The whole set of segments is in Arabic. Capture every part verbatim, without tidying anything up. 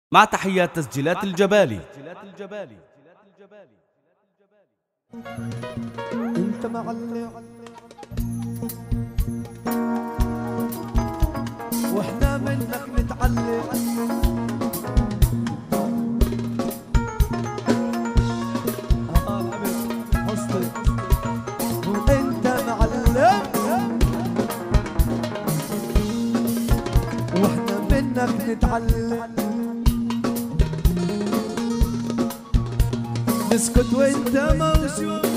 مع تحيات تسجيلات الجبالي. انت معلم واحنا منك نتعلم، اه الحبيب حسني وانت معلم واحنا منك نتعلم، نسكت وانت موجود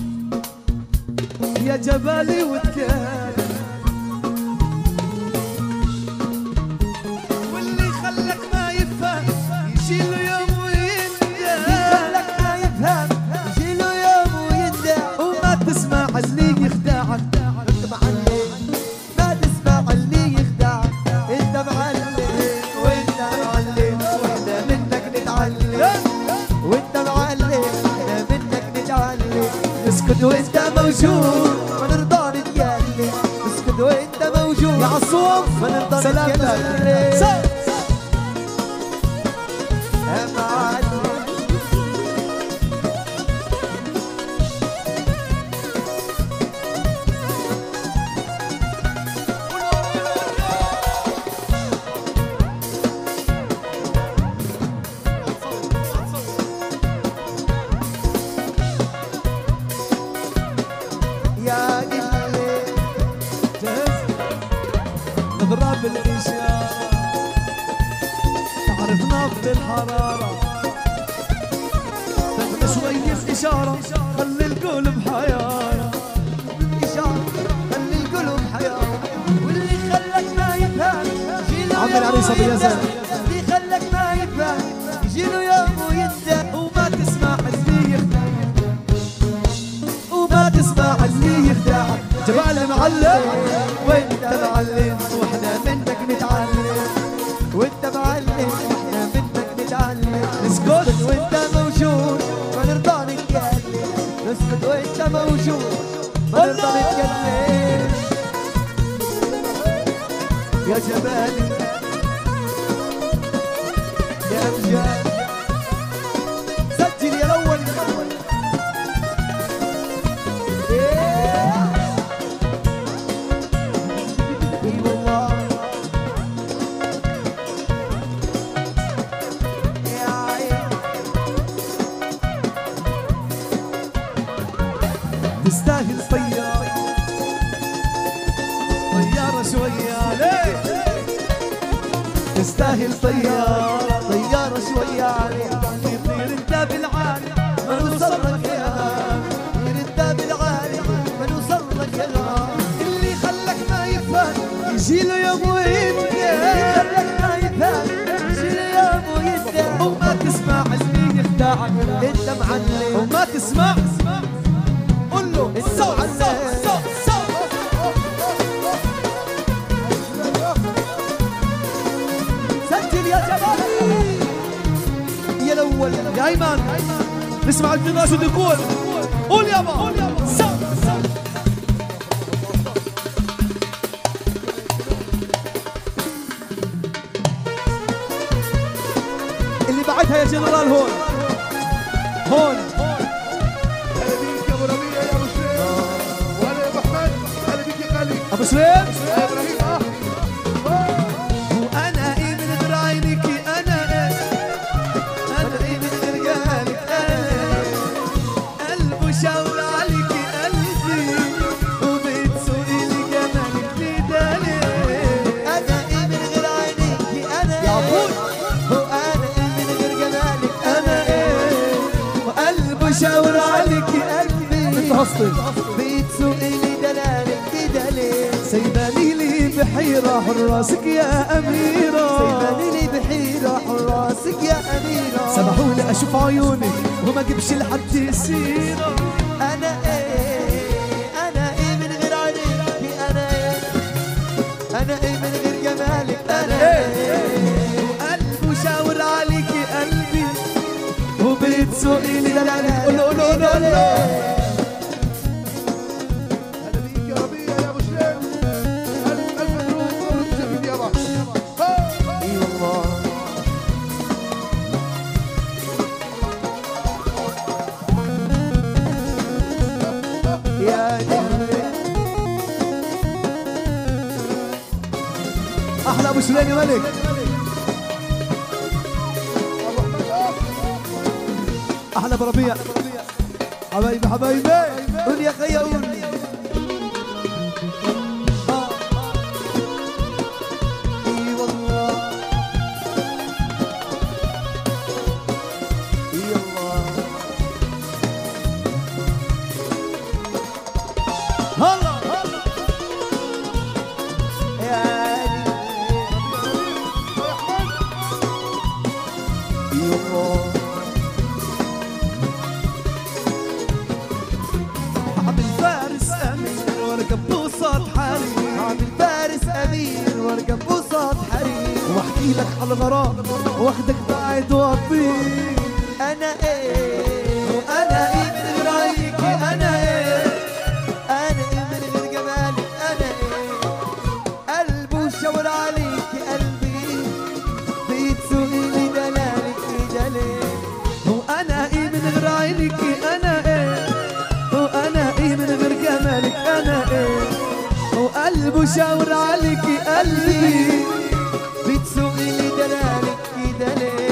يا جبالي وتكلم، واللي خلك ما يفهم يجيله يوم ويندم، خلك ما يفهم يجيله يوم ويندم، وما تسمع اللي يخدعك انت معلم، ما تسمع اللي يخدعك انت معلم، وانت معلم واحنا منك نتعلم، وانت معلم واحنا منك نتعلم، نسكت وانت موجود ما نرضى نتكلم، نسكت وانت موجود يا عصوم ما نرضى نتكلم يا معلم. يا قلبي جهز نضرب الاشاره، تعرف نبض الحراره، بدنا شويه اشاره خلي القلب حياره، اشاره خلي القلب حياره، واللي خلك ما يفهم يجيله عم العريس ابو يزن، اللي خلك ما يفهم يجيله يوم ويندم، وما تسمع اللي يخدم وما تسمع اللي يخدعك جبال معلم، وانت معلم واحنا منك نتعلم، وانت معلم واحنا منك نتعلم، نسكت وانت موجود ما نرضى نتكلم، نسكت وانت موجود ما نرضى نتكلم يا جبالي يا امجاد، سجل يا الاول تستاهل طيارة طيارة شوية ليه تستاهل طيارة طيارة شوية عليك، يطير انت بالعالي ما نوصل لك يا غالي، يطير انت بالعالي ما نوصل لك يا غالي، اللي خلك ما يفهم يجيله يوم ويندم، اللي خلك ما يفهم يجيله يوم ويندم، وما تسمع اللي يخدعك انت معلم، وما تسمع قول له انت معلم. سجل يا جبالي يا الاول يا ايمن، نسمع الجناس شو يقول، قول يابا اللي بعدها يا جنرال هون هون ابو سليم وانا ايه من غير عينك، انا ايه انا ايه من غير قلبك، انا قلبه شاور عليك قلبي وبتسوقي لجمالك بدالي، انا ايه من غير عينك انا يا ابوي، وانا ايه من غير جمالك انا ايه، وقلبه شاور عليك قلبي بتسوقي لدلالك بدالي، سيباني لي بحيرة حراسك يا أميرة، سيباني لي بحيرة حراسك يا أميرة، سمحوا لي أشوف عيونك وما أجيبش لحد سيرة، أنا إيه أنا إيه من غير عينيك، أنا إيه أنا إيه من غير جمالك، أنا إيه وقلبه شاور عليك قلبي وبتسوقي لي دلالك، قولوا قولوا قولوا ابو سليم يا ملك. احلى بربيع حبايبي حبايبي قول يا خيا قول. اي والله اي الله هلا هلا يا علي اي والله. حب الفارس امير واركب بوصات حرير. حب الفارس امير واركب بوصات حرير. واحكي لك على الغرام واخدك بعد واطير. انا ايه وانا ايه من غير عينيكي. انا ايه انا ايه من غير جمالك. انا ايه قلبي وشاور عليكي قلبي بيتسوقي لي دلالك دلالك. وانا ايه من غير عينيكي. انا ايه وانا ايه من غير جمالك. انا ايه وقلبه شاور عليكي قلبي بتسوقي لي دلالك كده ليه.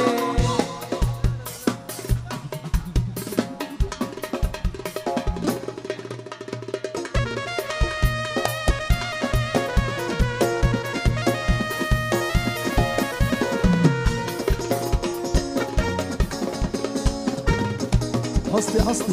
حصتي حصتي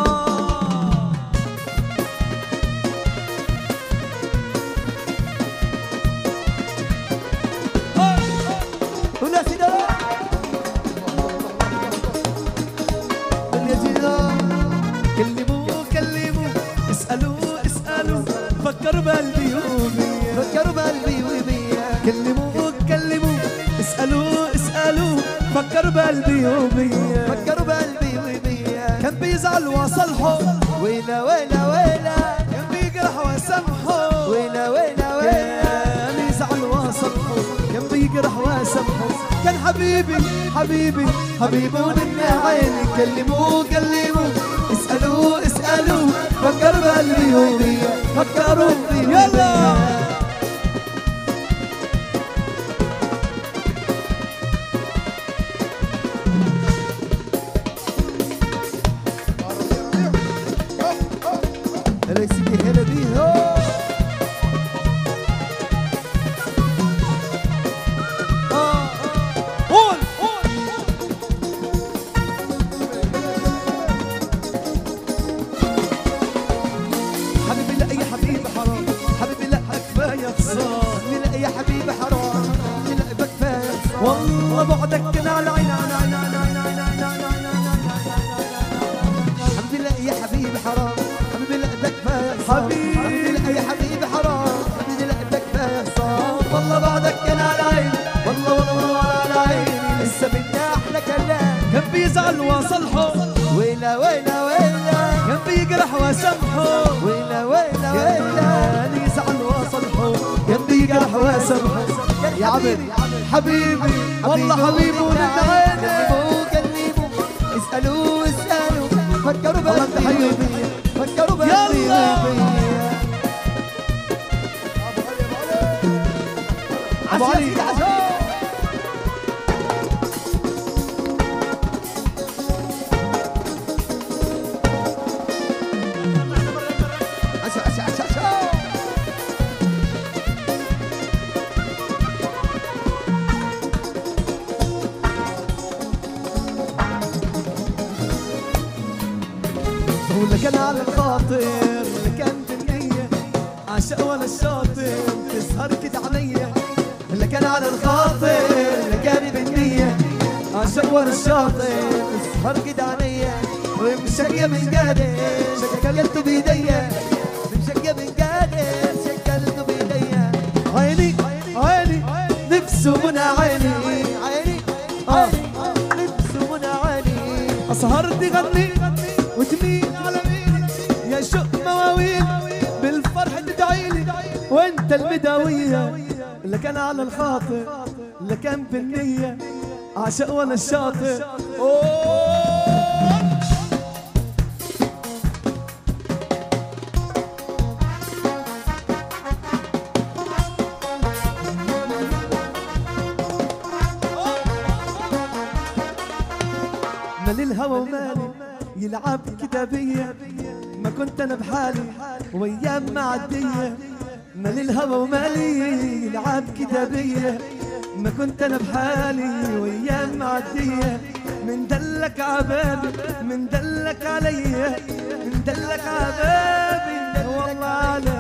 كلموه كلموه اسألوه اسألوه فكروا بقلبي وبيا. فكروا بقلبي وبيا. كلموه كلموه اسألوه اسألوه فكروا بقلبي وبيا. فكروا بقلبي وبيا. كان بيزعل وصلحه ويلا ويلا ويلا. كان بيجرح وسامحه ويلا ويلا ويلا. كان يزعل وصلحه كان بيجرح وسامحه. كان حبيبي حبيبي حبيبي ونن عيني. كلموه كلموه اسألوه اسألوه فكروا بقلبي وبيا. فكروا بقلبي يلا هلا يا سيدي هلا بيه. والله بعدك كان على عين عين عين عين عين عين عين عين عين. حبيبي لا يا حبيبي حرام. حبيبي لا ده كفايه حبيبي. حبيبي لا يا حبيبي حرام. حبيبي لا ده كفايه صار. والله بعدك كان على عين. والله والله على عيني. لسه بدنا احلى كلام. كان بيزعل وصلحه ويلا ويلا ويلا. كان بيجرح وسامحه ويلا ويلا ويلا. كان يزعل وصلحه كان بيجرح وسامحه. يا عبد حبيبي والله حبيبي ونن عيني. كلموه اسألوه اسألوه فكروا بقلبي. فكروا بقلبي ابو علي. عشا عشا عشا عشا واللي كان على الخاطر اللي كان بالنية عاشق ولا الشاطر تسهر كده عليا. اللي كان على الخاطر اللي كان بالنية عاشق ولا الشاطر تسهر كده عليا. ومشقية من قادر شكلته بيديا. مشقية من قادر شكلته بيديا. عيني عيني نفسه منى عيني. عيني نفسه منى عيني. أسهر تغني وتميل على مين يا شوق مواويل. بالفرح تدعيلي وانت المداوية. اللي كان على الخاطر اللي كان بالنية عاشق وانا الشاطر. مال الهوى ومالي يلعب كده بيا، ما كنت انا بحالي وايام معديه. مال الهوى ومالي يلعب كده بيا، ما كنت انا بحالي وايام معديه. من دلك عبابي من دلك عليا، من دلك عبابي والله عليا.